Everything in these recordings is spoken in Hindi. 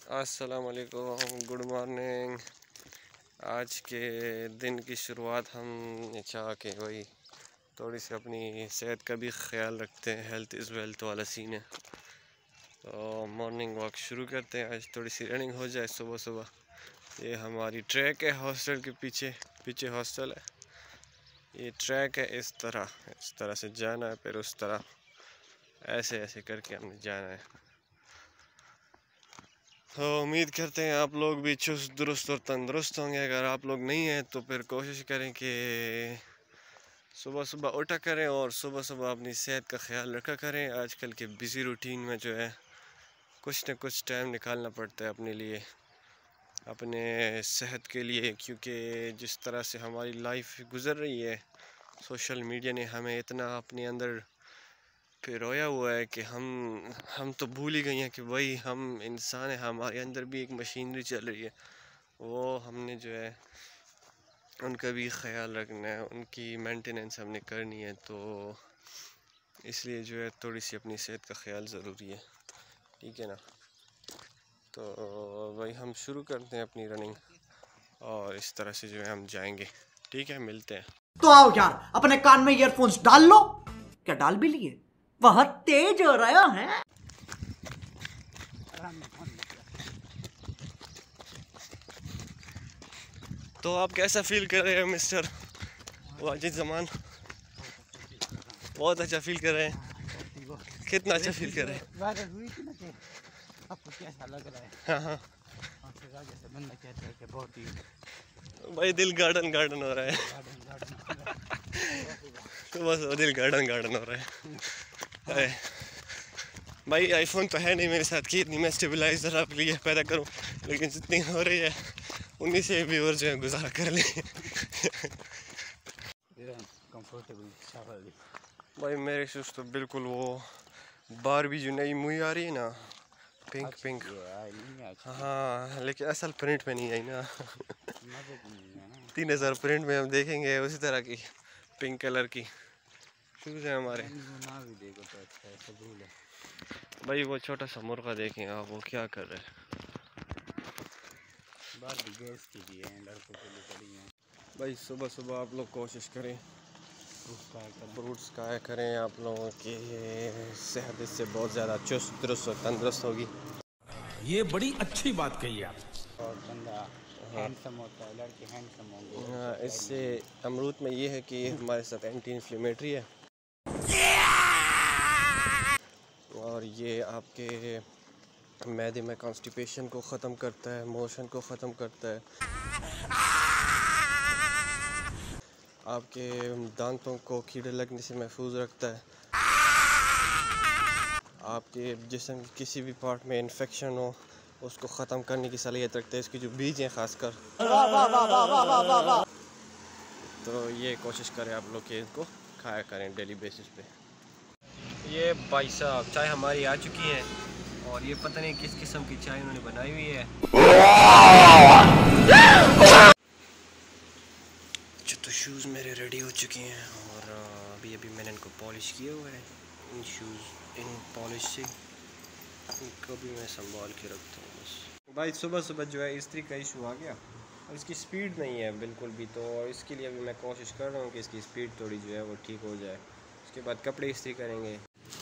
अस्सलाम वालेकुम, गुड मॉर्निंग। आज के दिन की शुरुआत हम चाह के वही थोड़ी सी अपनी सेहत का भी ख्याल रखते हैं। हेल्थ इज़ वेल्थ वाला सीन है। तो मॉर्निंग वॉक शुरू करते हैं। आज थोड़ी सी रनिंग हो जाए सुबह सुबह। ये हमारी ट्रैक है, हॉस्टल के पीछे पीछे हॉस्टल है। ये ट्रैक है, इस तरह से जाना है, फिर उस तरह ऐसे ऐसे करके हमने जाना है। तो उम्मीद करते हैं आप लोग भी चुस्त दुरुस्त और तंदुरुस्त होंगे। अगर आप लोग नहीं हैं तो फिर कोशिश करें कि सुबह सुबह उठा करें और सुबह सुबह अपनी सेहत का ख्याल रखा करें। आजकल के बिज़ी रूटीन में जो है कुछ न कुछ टाइम निकालना पड़ता है अपने लिए, अपने सेहत के लिए, क्योंकि जिस तरह से हमारी लाइफ गुज़र रही है, सोशल मीडिया ने हमें इतना अपने अंदर रोया हुआ है कि हम तो भूल ही गए हैं कि भाई हम इंसान हैं, हमारे अंदर भी एक मशीनरी चल रही है। वो हमने जो है उनका भी ख्याल रखना है, उनकी मेंटेनेंस हमने करनी है। तो इसलिए जो है थोड़ी सी अपनी सेहत का ख्याल ज़रूरी है, ठीक है ना। तो भाई हम शुरू करते हैं अपनी रनिंग और इस तरह से जो है हम जाएंगे, ठीक है। मिलते हैं। तो आओ यार, अपने कान में ईयरफोन्स डाल लो। क्या डाल भी लिए? वह तेज हो रहा है। तो आप कैसा फील कर रहे हैं मिस्टर वाजिद जमान? बहुत अच्छा फील कर रहे हैं। कितना अच्छा फील कर रहे हैं? आपको कैसा लग रहा है? हाँ हाँ जैसे बंदा कहता है कि बहुत ही भाई दिल गार्डन गार्डन हो रहा है। तो बस दिल गार्डन गार्डन हो रहा है। भाई आईफोन तो है नहीं मेरे साथ कि इतनी मैं स्टेबलाइजर आपके लिए पैदा करूं, लेकिन जितनी हो रही है उन्हीं से भी और जो है गुजारा कर लें। भाई मेरे शूज़ तो बिल्कुल वो बारबी जो नई मूवी आ रही है ना, पिंक पिंक। हाँ लेकिन असल प्रिंट में नहीं आई ना। 3000 प्रिंट में हम देखेंगे उसी तरह की पिंक कलर की शूज़ है हमारे। भाई वो छोटा सा मुर्गा देखें आप, वो क्या कर रहे हैं। गैस की भी है, लड़कों के लिए पड़ी है। भाई सुबह सुबह आप लोग कोशिश करें फ्रूट्स खाया करें, आप लोगों की सेहत इससे बहुत ज़्यादा चुस्त दुरुस्त और तंदुरुस्त होगी। ये बड़ी अच्छी बात कही आप। और बंदा हैंडसम होता है, लड़के हैंडसम होंगे। हाँ, इससे अमरूद में ये है कि हमारे साथ एंटी इन्फ्लेमेटरी है और ये आपके मैदे में कॉन्स्टिपेशन को ख़त्म करता है, मोशन को ख़त्म करता है, आपके दांतों को कीड़े लगने से महफूज रखता है, आपके जिस्म की किसी भी पार्ट में इन्फेक्शन हो उसको ख़त्म करने की सलाहियत रखता है, इसकी जो बीज हैं ख़ासकर। तो ये कोशिश करें आप लोग कि इसको खाया करें डेली बेसिस पे। ये भाई साहब चाय हमारी आ चुकी है और ये पता नहीं किस किस्म की चाय उन्होंने बनाई हुई है। तो शूज़ मेरे रेडी हो चुके हैं और अभी मैंने इनको पॉलिश किया हुआ है। इन शूज़ इन पॉलिश से इनको भी मैं संभाल के रखता हूँ बस। भाई सुबह सुबह जो है इस्त्री का इशू आ गया और इसकी स्पीड नहीं है बिल्कुल भी, तो इसके लिए अभी मैं कोशिश कर रहा हूँ कि इसकी स्पीड थोड़ी जो है वो ठीक हो जाए। उसके बाद कपड़े इस्त्री करेंगे।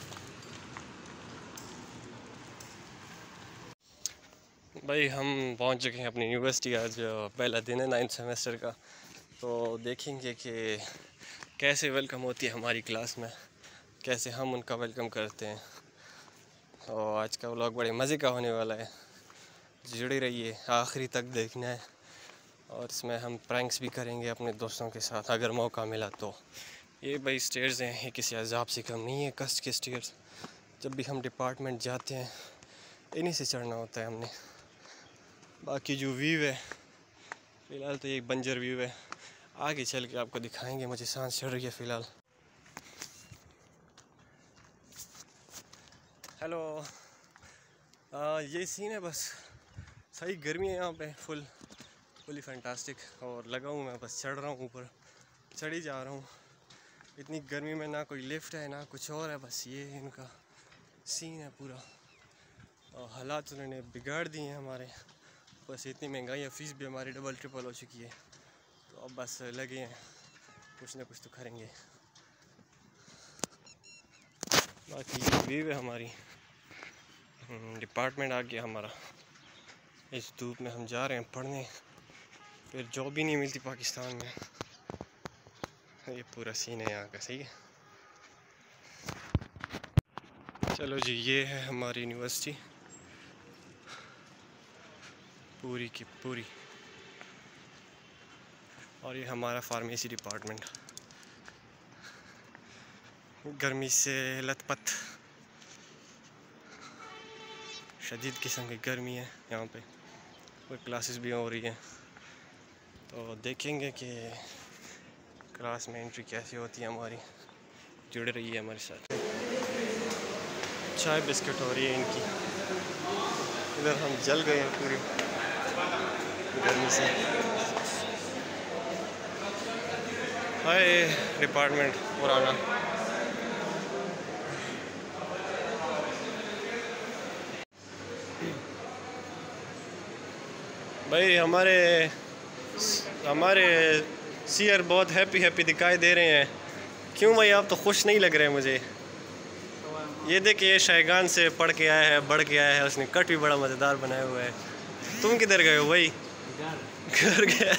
भाई हम पहुँच चुके हैं अपनी यूनिवर्सिटी। आज पहला दिन है 9th सेमेस्टर का, तो देखेंगे कि कैसे वेलकम होती है हमारी क्लास में, कैसे हम उनका वेलकम करते हैं। तो आज का व्लॉग बड़े मज़े का होने वाला है, जुड़े रहिए, आखिरी तक देखना है। और इसमें हम प्रैंक्स भी करेंगे अपने दोस्तों के साथ अगर मौका मिला तो। ये भाई स्टेयर्स हैं, ये किसी अजाब से कम नहीं है, कष्ट के स्टेयर्स। जब भी हम डिपार्टमेंट जाते हैं इन्हीं से चढ़ना होता है हमने। बाकी जो व्यू है फ़िलहाल तो ये बंजर व्यू है, आगे चल के आपको दिखाएंगे। मुझे सांस चढ़ रही है फ़िलहाल। हेलो, ये सीन है बस। सही गर्मी है यहाँ पे, फुली फैंटास्टिक। और लगा हूँ मैं बस चढ़ रहा हूँ, ऊपर चढ़ ही जा रहा हूँ। इतनी गर्मी में ना कोई लिफ्ट है ना कुछ और है, बस ये इनका सीन है पूरा। और हालात उन्होंने बिगाड़ दिए हैं हमारे। बस इतनी महंगाई है, फ़ीस भी हमारी डबल ट्रिपल हो चुकी है। तो अब बस लगे हैं, कुछ ना कुछ तो करेंगे। बाकी ये व्यू है हमारी, डिपार्टमेंट आ गया हमारा। इस धूप में हम जा रहे हैं पढ़ने, फिर जॉब ही नहीं मिलती पाकिस्तान में। ये पूरा सीन है यहाँ का, सही है। चलो जी, ये है हमारी यूनिवर्सिटी पूरी की पूरी, और ये हमारा फार्मेसी डिपार्टमेंट। गर्मी से लथपथ, शदीद किस्म की गर्मी है यहाँ पे, और क्लासेस भी हो रही हैं। तो देखेंगे कि क्लास में एंट्री कैसी होती है हमारी। जुड़ रही है हमारे साथ। चाय बिस्किट हो रही है इनकी। इधर हम जल गए हैं पूरी गर्मी से। हाय डिपार्टमेंट पुराना। भाई हमारे सीयर बहुत हैप्पी दिखाई दे रहे हैं। क्यों भाई, आप तो खुश नहीं लग रहे हैं मुझे। ये देखिए, ये शायगान से पढ़ के आया है, बढ़ के आया है, उसने कट भी बड़ा मज़ेदार बनाया हुआ है। तुम किधर गए हो भाई? घर गया।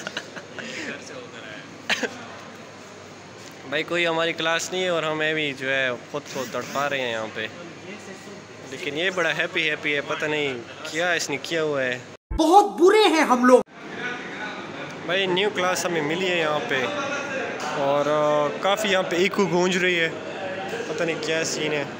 भाई कोई हमारी क्लास नहीं है और हमें भी जो है ख़ुद को तड़पा रहे हैं यहाँ पे। लेकिन ये बड़ा हैप्पी है, पता नहीं क्या इसने किया हुआ है। बहुत बुरे हैं हम लोग। भाई न्यू क्लास हमें मिली है यहाँ पे, और काफ़ी यहाँ पे इको गूंज रही है, पता नहीं क्या सीन है।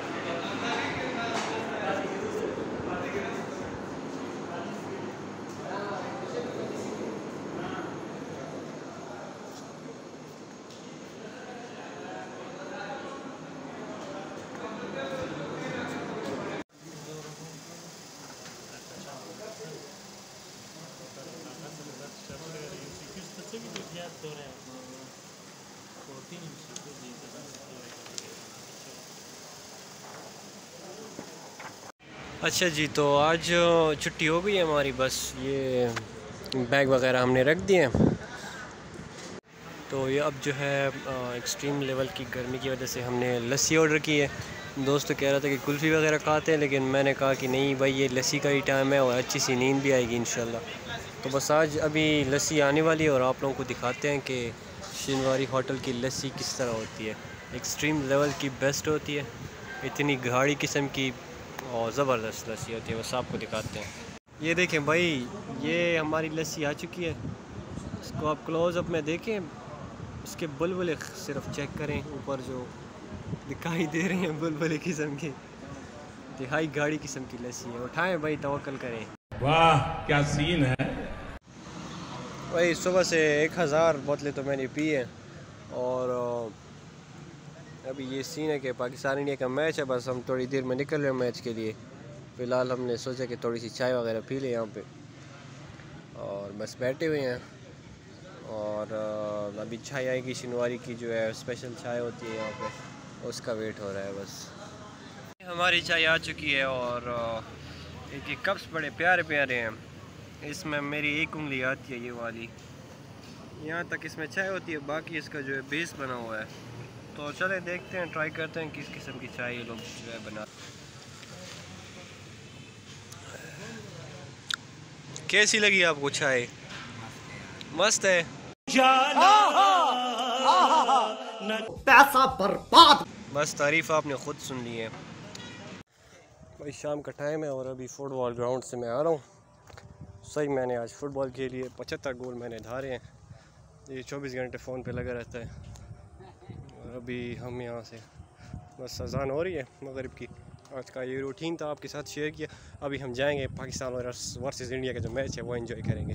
अच्छा जी, तो आज छुट्टी हो गई है हमारी, बस ये बैग वगैरह हमने रख दिए हैं। तो ये अब जो है एक्सट्रीम लेवल की गर्मी की वजह से हमने लस्सी ऑर्डर की है। दोस्त कह रहा था कि कुल्फ़ी वगैरह खाते हैं, लेकिन मैंने कहा कि नहीं भाई, ये लस्सी का ही टाइम है और अच्छी सी नींद भी आएगी इंशाल्लाह। तो बस आज अभी लस्सी आने वाली है और आप लोगों को दिखाते हैं कि शिनवारी होटल की लस्सी किस तरह होती है। एक्सट्रीम लेवल की बेस्ट होती है, इतनी गाढ़ी किस्म की और ज़बरदस्त लस्सी होती है। बस आपको दिखाते हैं। ये देखें भाई, ये हमारी लस्सी आ चुकी है। इसको आप क्लोज़अप में देखें, इसके बुलबुले सिर्फ चेक करें, ऊपर जो दिखाई दे रहे हैं बुलबुले किस्म की, दिहाई गाढ़ी किस्म की लस्सी है। उठाएं भाई, तवक्कल करें। वाह क्या सीन है। भाई सुबह से 1000 बोतलें तो मैंने पी हैं, और अभी ये सीन है कि पाकिस्तान इंडिया का मैच है, बस हम थोड़ी देर में निकल रहे हैं मैच के लिए। फ़िलहाल हमने सोचा कि थोड़ी सी चाय वगैरह पी लें यहाँ पे, और बस बैठे हुए हैं। और अभी चाय आएगी, शिनवारी की जो है स्पेशल चाय होती है यहाँ पे, उसका वेट हो रहा है बस। हमारी चाय आ चुकी है, और एक कप्स बड़े प्यारे प्यारे हैं। इसमें मेरी एक उंगली आती है, ये वाली, यहाँ तक इसमें चाय होती है, बाकी इसका जो है बेस बना हुआ है। तो चले देखते हैं, ट्राई करते हैं किस किस्म की चाय ये लोग जो है बना। कैसी लगी आपको चाय? मस्त है। पैसा बर्बाद। बस तारीफ आपने खुद सुन ली है। भाई शाम का टाइम है और अभी फुटबॉल ग्राउंड से मैं आ रहा हूँ। सही, मैंने आज फुटबॉल के लिए 75 गोल मैंने धारे हैं। ये 24 घंटे फ़ोन पे लगा रहता है। और अभी हम यहाँ से बस अज़ान हो रही है मगरिब की। आज का ये रूटीन था, आपके साथ शेयर किया। अभी हम जाएंगे पाकिस्तान वर्सेस इंडिया का जो मैच है वो एंजॉय करेंगे।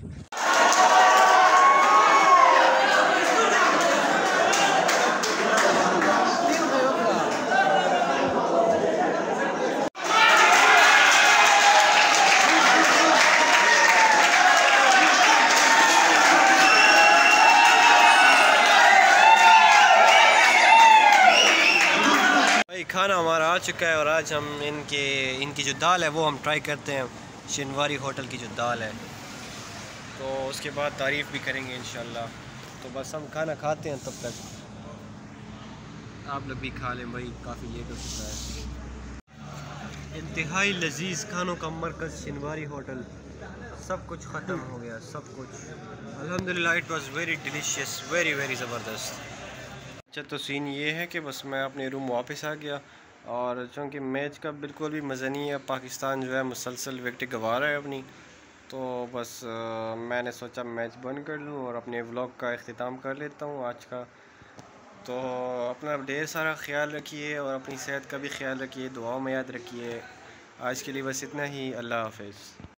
खाना हमारा आ चुका है और आज हम इनकी जो दाल है वो हम ट्राई करते हैं, शिनवारी होटल की जो दाल है, तो उसके बाद तारीफ़ भी करेंगे इंशाल्लाह। तो बस हम खाना खाते हैं, तब तक आप लोग भी खा लें भाई, काफ़ी लेट हो चुका है। इंतहाई लजीज़ खानों का मरकज़ शिनवारी होटल, सब कुछ ख़त्म हो गया, सब कुछ अल्हम्दुलिल्लाह। It was very delicious, very very ज़बरदस्त। अच्छा, तो सीन ये है कि बस मैं अपने रूम वापस आ गया, और चूँकि मैच का बिल्कुल भी मज़ा नहीं है, पाकिस्तान जो है मुसलसल विकेट गंवा रहा है अपनी, तो बस मैंने सोचा मैच बंद कर लूँ और अपने व्लॉग का अख्तिताम कर लेता हूँ आज का। तो अपना ढेर सारा ख्याल रखिए और अपनी सेहत का भी ख्याल रखिए, दुआओं में याद रखिए। आज के लिए बस इतना ही, अल्लाह हाफ़िज़।